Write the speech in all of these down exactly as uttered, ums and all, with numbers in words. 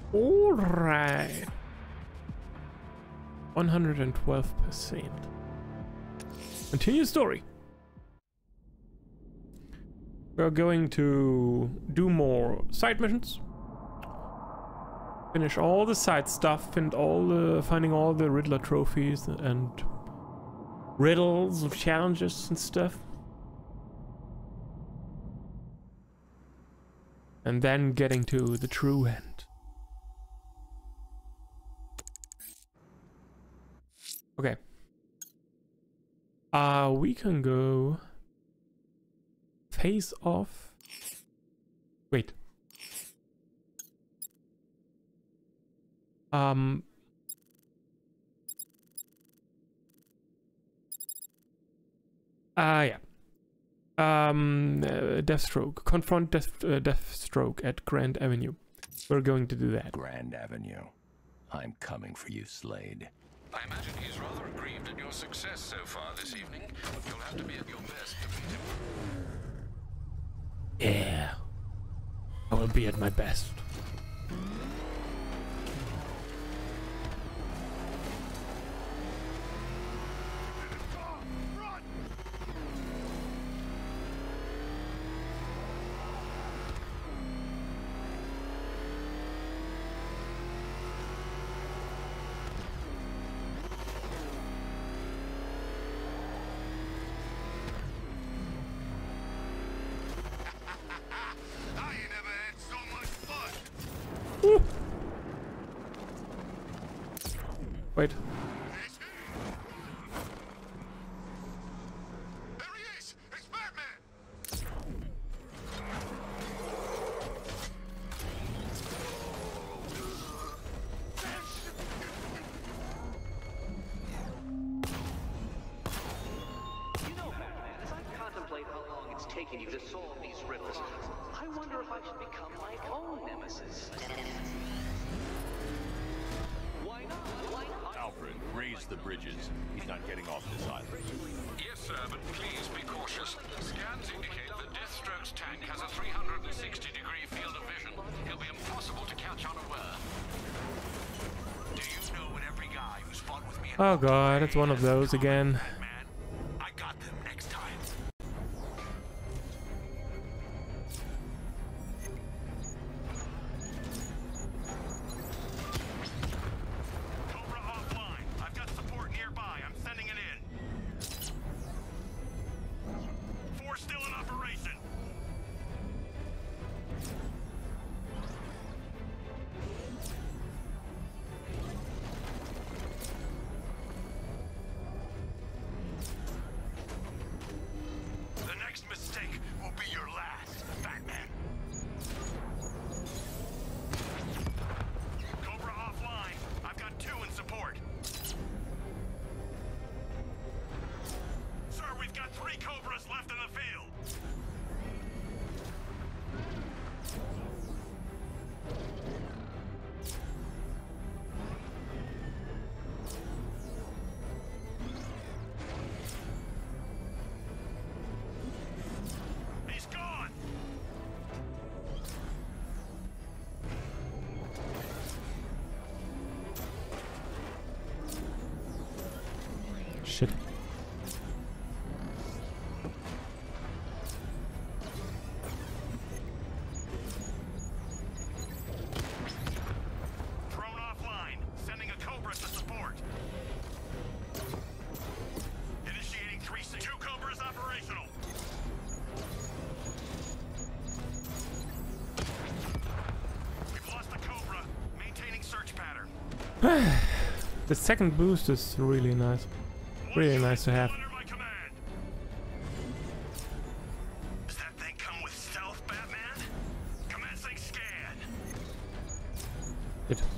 All right. one hundred twelve percent. Continue story. We're going to do more side missions. Finish all the side stuff and all the finding all the Riddler trophies and riddles of challenges and stuff. And then getting to the true end. Okay. Uh, we can go face off. Wait. Um. Ah, uh, yeah. Um, uh, Deathstroke. Confront Death, uh, Deathstroke at Grand Avenue. We're going to do that. Grand Avenue. I'm coming for you, Slade. I imagine he's rather aggrieved at your success so far this evening. You'll have to be at your best to beat him. Yeah. I will be at my best. Wait. There he is! It's Batman! You know, Batman, as I contemplate how long it's taken you to solve these riddles, I wonder if I should become my own nemesis. Why not? Why not? Alfred, raise the bridges. He's not getting off this island. Yes, sir, but please be cautious. Scans indicate that Deathstroke's tank has a three hundred sixty degree field of vision. He'll be impossible to catch unaware. Do you know what every guy who's fought with me? Oh god, it's one of those again. Man, I got them next time. Cobra offline. I've got support nearby. I'm sending it in. Four still in operation. The next mistake will be your last, Batman. Cobra offline. I've got two in support. Sir, we've got three Cobras left in the field. He's gone. Shit. Drone offline. Sending a Cobra to support. Initiating three six. Two Cobras operational. We've lost the Cobra. Maintaining search pattern. The second boost is really nice. Really nice to have. Under my command. Does that thing come with stealth, Batman? Commencing scan. It.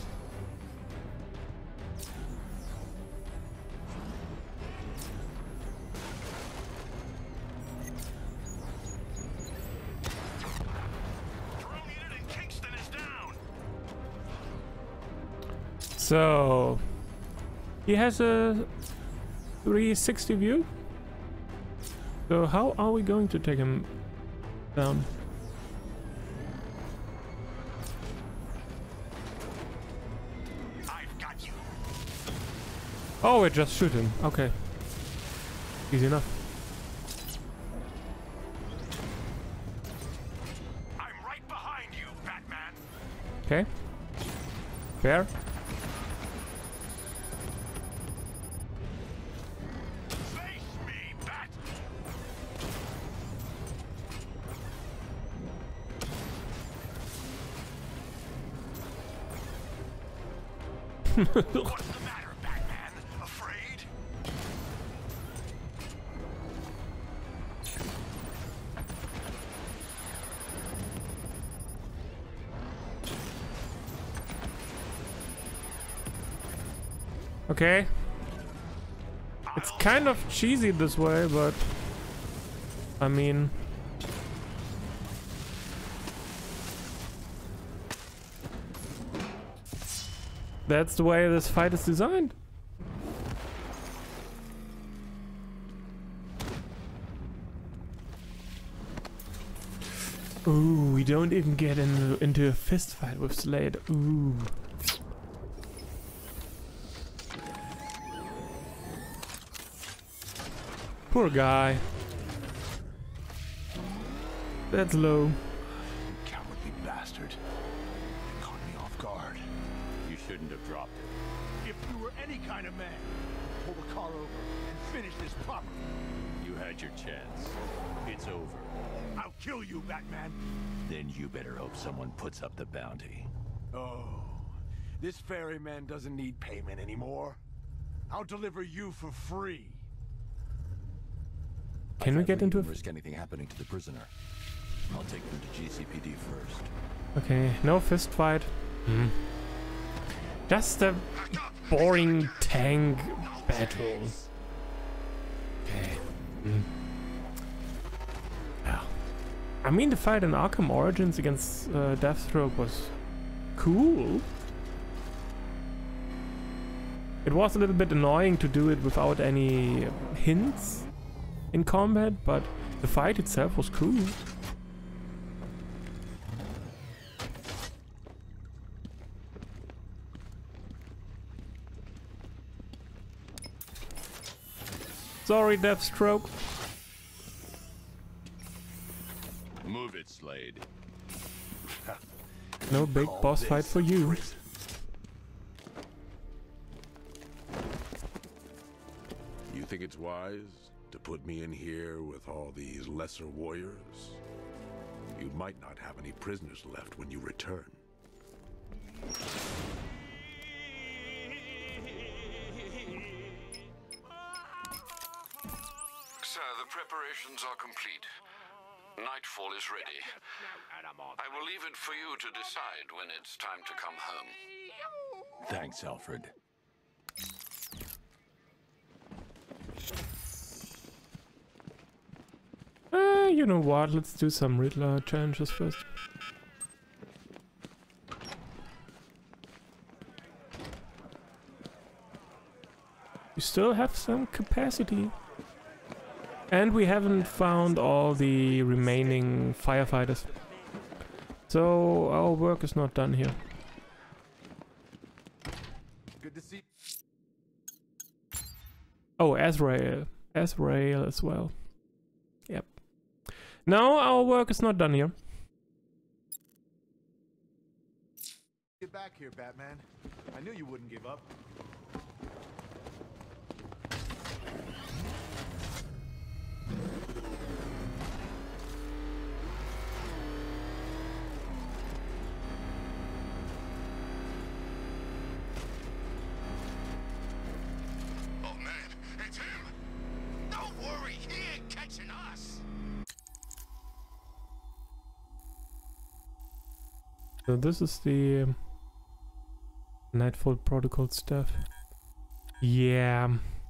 Drone unit in Kingston is down. So he has a three sixty view. So how are we going to take him down? Oh, it just shoot him. Okay. Easy enough. I'm right behind you, Batman. Okay. Fair. Face me, Bat. What's the matter, Batman? Afraid? Okay. It's kind of cheesy this way, but I mean, that's the way this fight is designed. Ooh, we don't even get into, into a fist fight with Slade. Ooh. Poor guy. That's low. Cowardly bastard. Caught me off guard. You shouldn't have dropped it. If you were any kind of man, pull the car over and finish this properly. You had your chance. It's over. I'll kill you, Batman. Then you better hope someone puts up the bounty. Oh, this ferryman doesn't need payment anymore. I'll deliver you for free. Can we get into a... risk anything happening to the prisoner? I'll take them to G C P D first. Okay, no fist fight. Hmm. Just a boring tank battle. Okay. Mm. Yeah. I mean, the fight in Arkham Origins against uh, Deathstroke was cool. It was a little bit annoying to do it without any hints in combat, but the fight itself was cool. Sorry, Deathstroke. Move it, Slade. No big boss fight for you. You think it's wise to put me in here with all these lesser warriors? You might not have any prisoners left when you return. Sir, the preparations are complete. Nightfall is ready. I will leave it for you to decide when it's time to come home. Thanks, Alfred. Uh, you know what? Let's do some Riddler challenges first. We still have some capacity. And we haven't found all the remaining firefighters. So our work is not done here. Good to see. Oh, Azrael. Azrael as well. Yep. No, our work is not done here. Get back here, Batman. I knew you wouldn't give up. Oh man, it's him! Don't worry, he ain't catching us! So this is the um, Nightfall Protocol stuff. Yeah.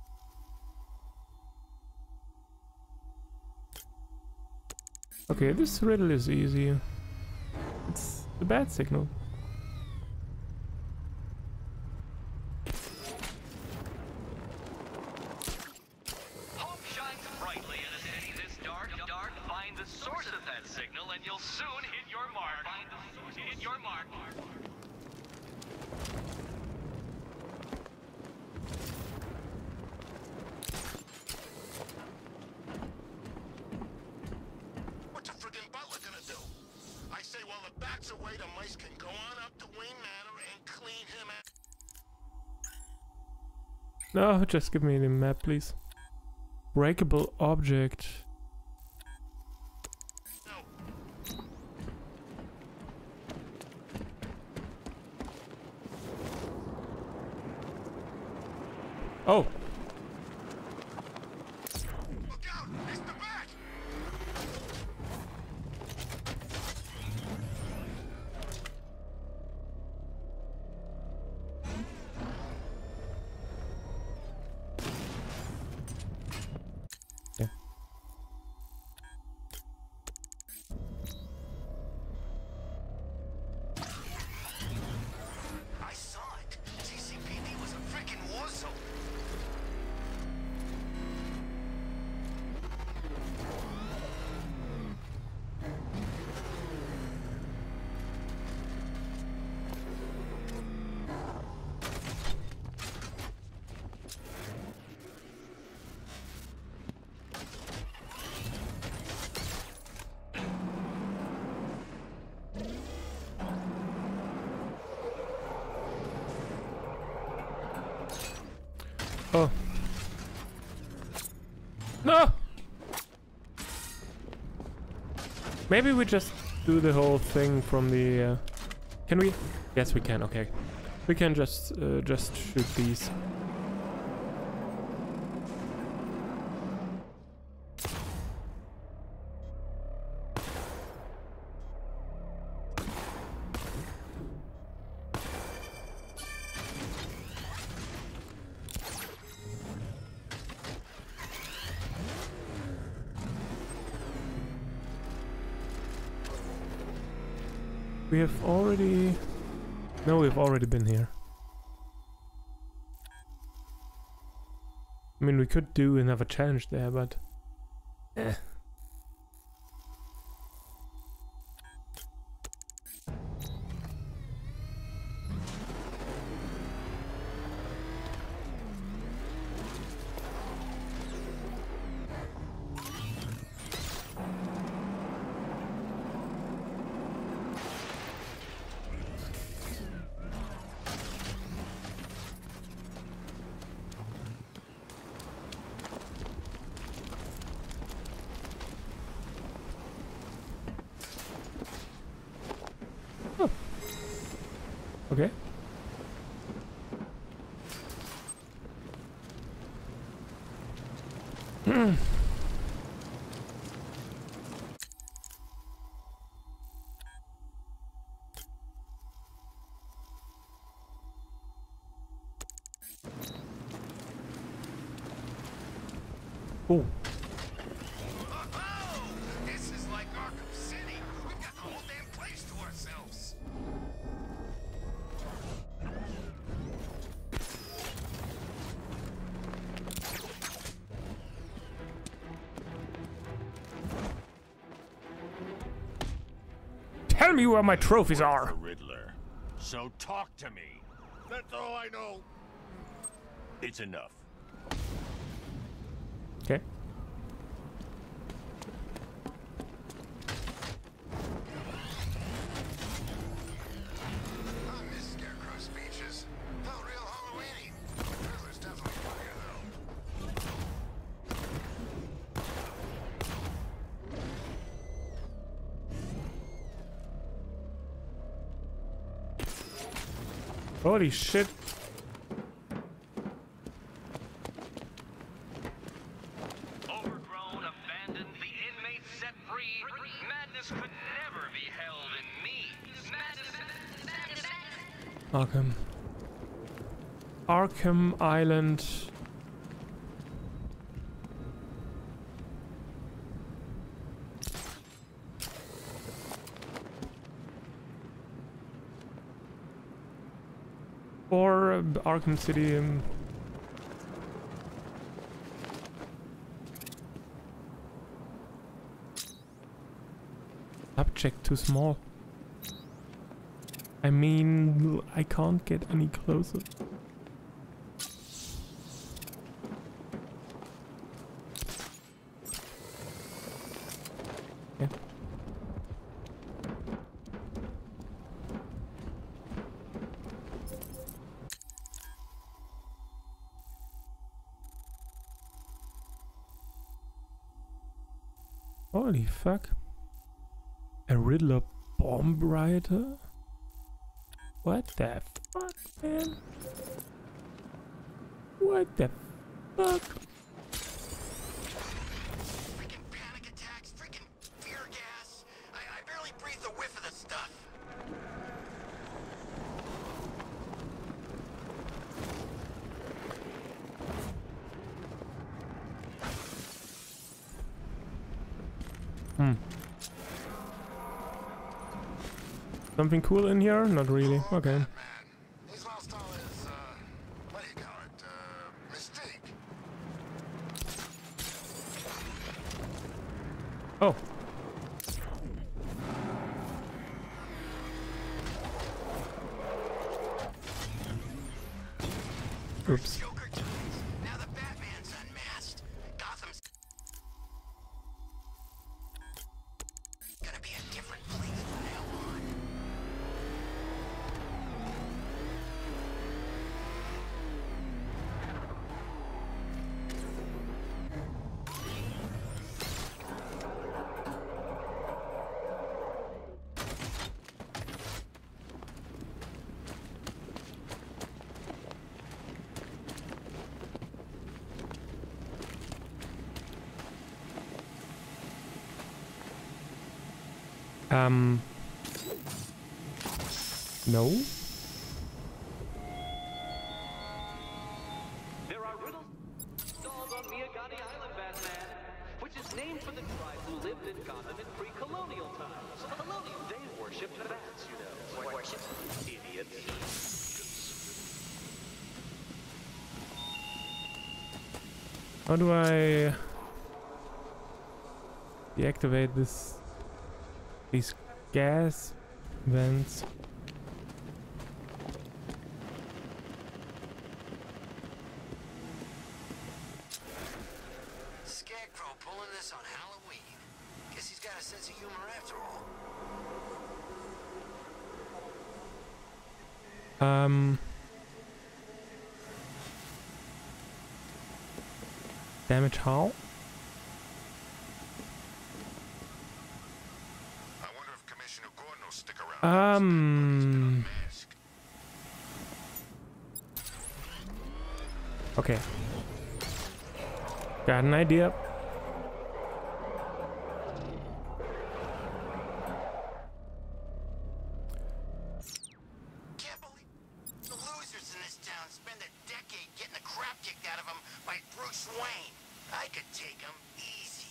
Okay, this riddle is easy. It's the bad signal. Hope shines brightly in a city this dark, dark. Find the source of that signal and you'll soon hit your mark. Find the source, hit your mark. No, just give me the map, please. Breakable object. Oh. Look out! It's the bat! Yeah. I saw it. T C P D was a freaking war zone. Oh. No! Maybe we just do the whole thing from the... Uh... Can we? Yes, we can, okay. We can just, uh, just shoot these. We have already... No, we've already been here. I mean, we could do another challenge there, but... Eh. Okay. Hmm. Oh. This is like Arkham City. We've got the whole damn place to ourselves. Tell me where my trophies are. The Riddler. So talk to me. That's all I know. It's enough. Okay. I miss Scarecrow speeches. Felt real Halloweeny. Riddler's definitely funnier though. Holy shit. Overgrown, abandoned, the inmates set free. Madness could never be held in me. Madness, madness, Arkham. Arkham Island. Or uh, Arkham City. Um, subject too small. I mean, I can't get any closer. Okay. Holy fuck. A Riddler bomb writer? What the fuck, man? What the fuck? Freaking panic attacks, freaking fear gas. I, I barely breathed a whiff of the stuff. Hmm. Something cool in here? Not really. Okay. Man, his last style is, uh, what do you call it? Uh, Mystique. Oh. Oops. Joker dies. Now the Batman's unmasked. Gotham's gonna be a different place from now on. Um. No? There are riddles installed on Miagani Island, Batman, which is named for the tribe who lived in Gotham in pre-colonial times. Colonial, they worshipped bats, you know. Worship? Idiots. How do I deactivate this? These gas vents. Scarecrow pulling this on Halloween. Guess he's got a sense of humor after all. Um. Damage how? I wonder if Commissioner Gordon will stick around. Um. Okay. Got an idea. Can't believe the losers in this town spend a decade getting the crap kicked out of them by Bruce Wayne. I could take him easy.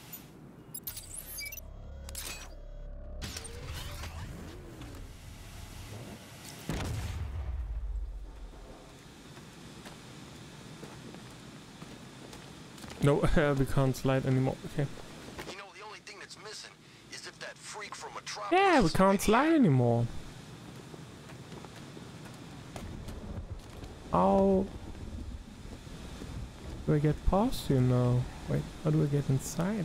No, we can't slide anymore. Okay. You know, the only thing that's missing is if that freak from Metropolis. Yeah, we is can't already slide out. anymore. How do I get past you now? Wait, how do I get inside?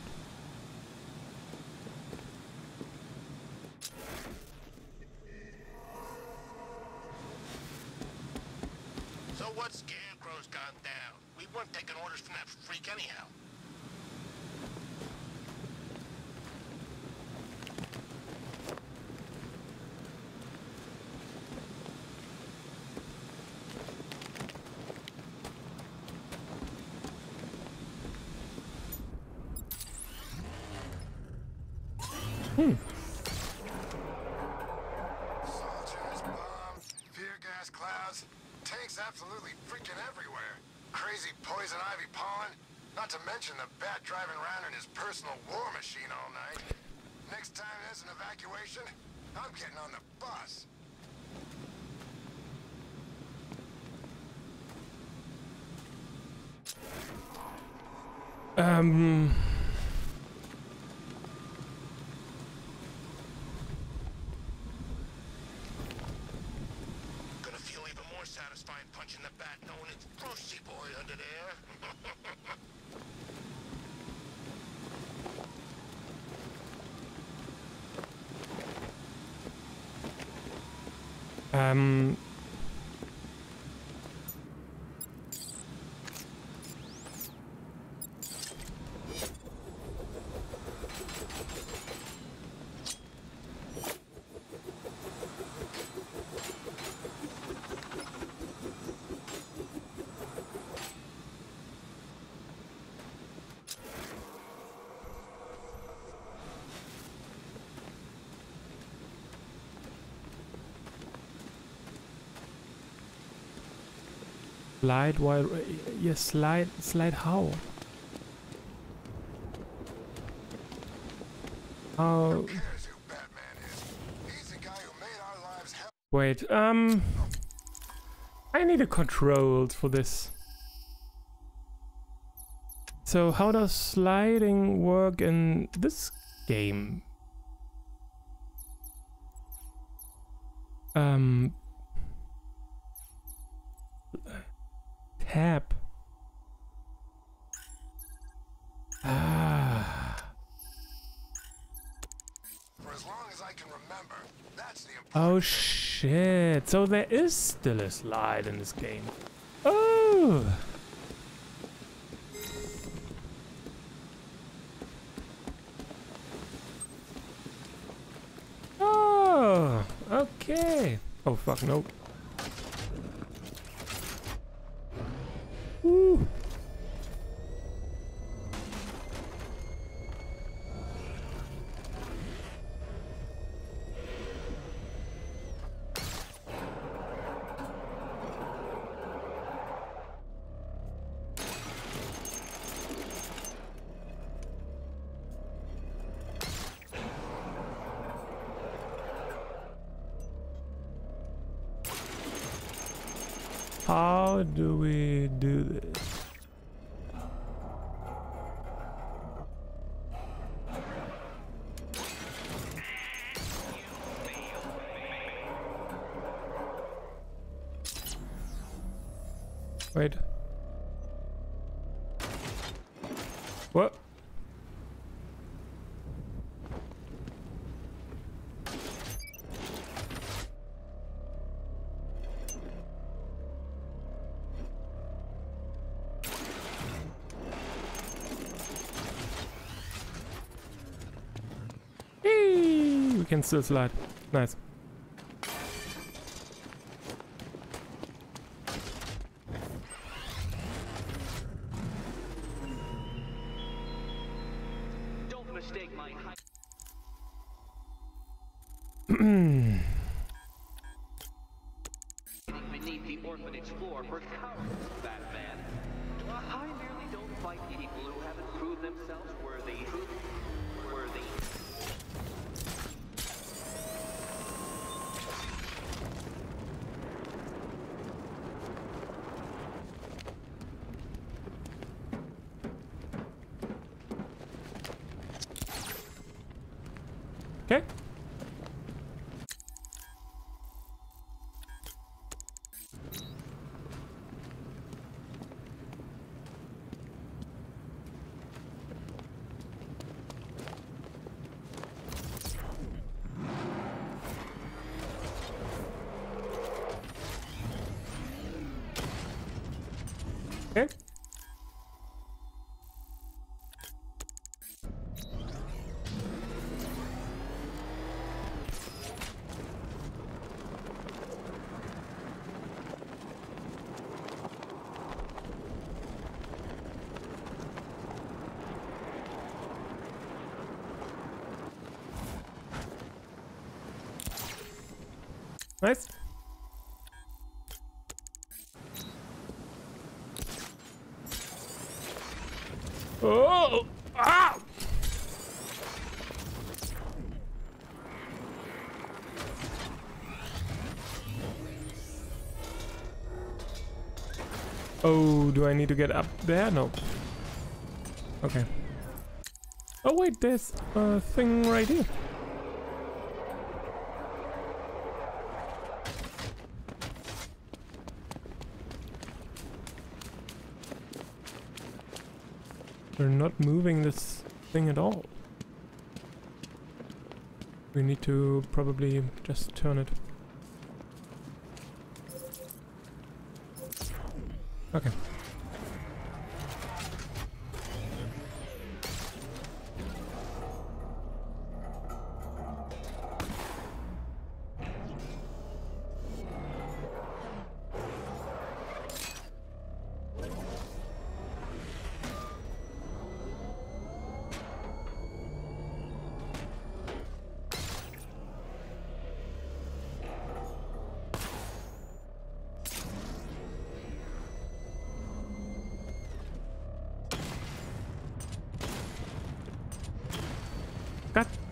So what? Scarecrow's gone down. We weren't taking orders from that freak anyhow. Hmm. Soldiers, bombs, fear gas clouds, tanks absolutely freaking everywhere. Crazy poison ivy pollen, not to mention the bat driving around in his personal war machine all night. Next time there's an evacuation, I'm getting on the bus. Um. Gonna feel even more satisfying punching the bat knowing it's Brucey boy under there. Um. Slide while... Yes, slide... Slide how? How... Who cares who Batman is? He's the guy who made our lives hell. Wait, um... I need a controls for this. So how does sliding work in this game? Um... Tab. Ah. For as long as I can remember, that's the important Oh shit. So there is still a slide in this game. Oh. Oh. Okay. Oh fuck no. Woo. How do we do this? Wait. What? Eee, we can still slide. Nice. Don't mistake my height. Beneath the orphanage floor for cowards, Batman. I merely don't fight people who haven't proved themselves worthy. Worthy. Okay. Okay. Nice. Oh! Ah! Oh, do I need to get up there? No. Okay. Oh wait, there's a thing right here. We're not moving this thing at all. We need to probably just turn it. Okay.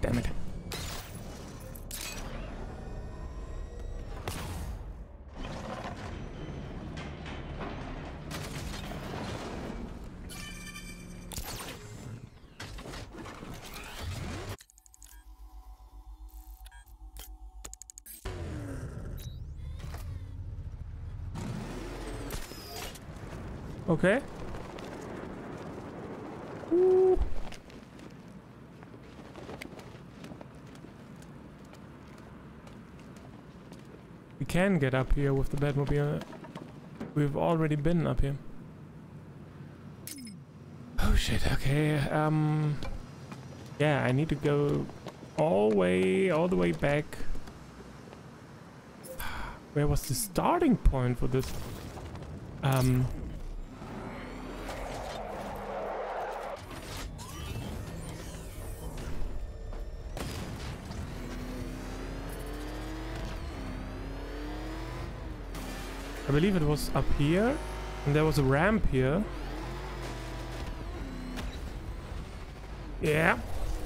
damn it. Okay. Ooh. We can get up here with the Batmobile. We've already been up here. Oh shit, okay. Um yeah, I need to go all way all the way back. Where was the starting point for this? Um I believe it was up here, and there was a ramp here. Yeah.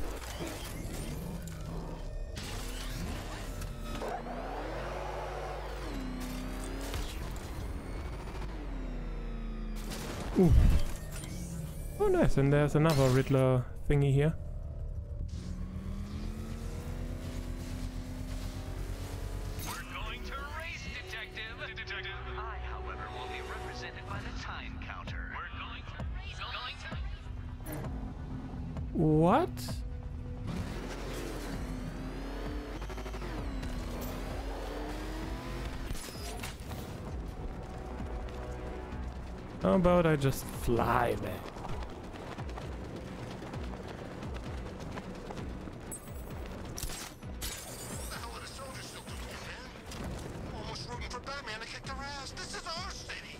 Ooh. Oh nice, and there's another Riddler thingy here. What? How about I just fly back? What the hell are the soldiers still doing here, man? I'm almost rooting for Batman to kick their ass. This is our city.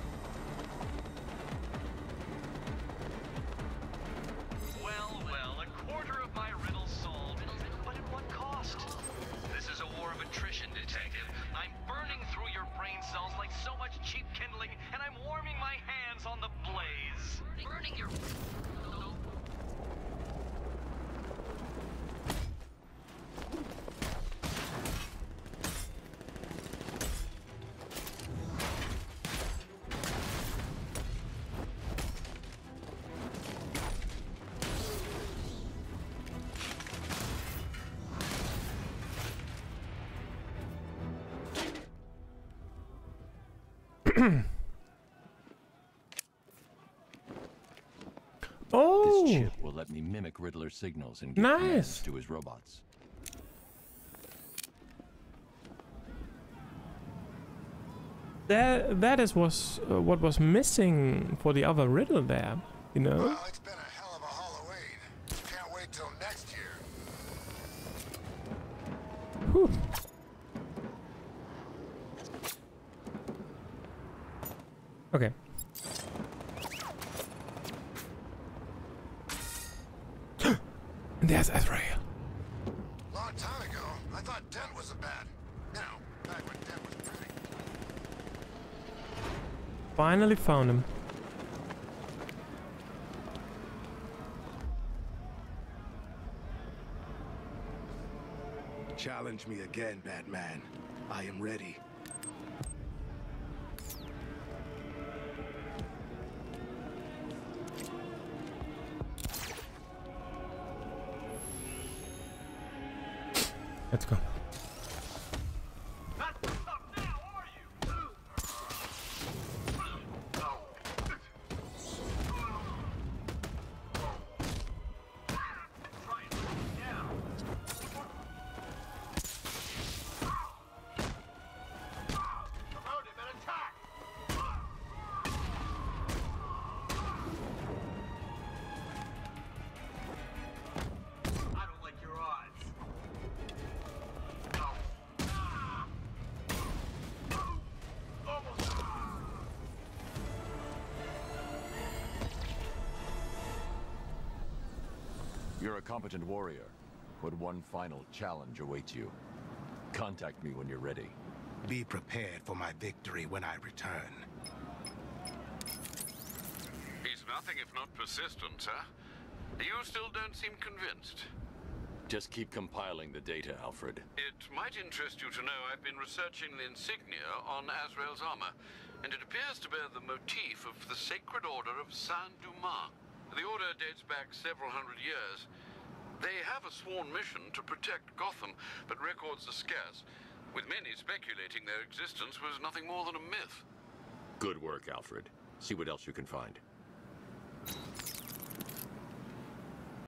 Well, well, a quarter of my riddle solved. But at what cost? This is a war of attrition, Detective. I'm burning through your brain cells like so much cheap kindling, and I'm warming my hands on the blaze. Burning your... Oh, This chip will let me mimic Riddler's signals and give Nice. commands to his robots. that that is was uh, what was missing for the other Riddle there, you know. Well, it's been a hell of a Halloween. Can't wait till next year. Whew. Okay. And there's Azrael. Long time ago, I thought Dent was a bad. You know, back when Dent was pretty. Finally found him. Challenge me again, Batman. I am ready. Let's go. You're a competent warrior, but one final challenge awaits you. Contact me when you're ready. Be prepared for my victory when I return. He's nothing if not persistent, sir. You still don't seem convinced. Just keep compiling the data, Alfred. It might interest you to know I've been researching the insignia on Azrael's armor, and it appears to bear the motif of the Sacred Order of Saint-Dumas. The order dates back several hundred years. They have a sworn mission to protect Gotham, but records are scarce, with many speculating their existence was nothing more than a myth. Good work, Alfred. See what else you can find.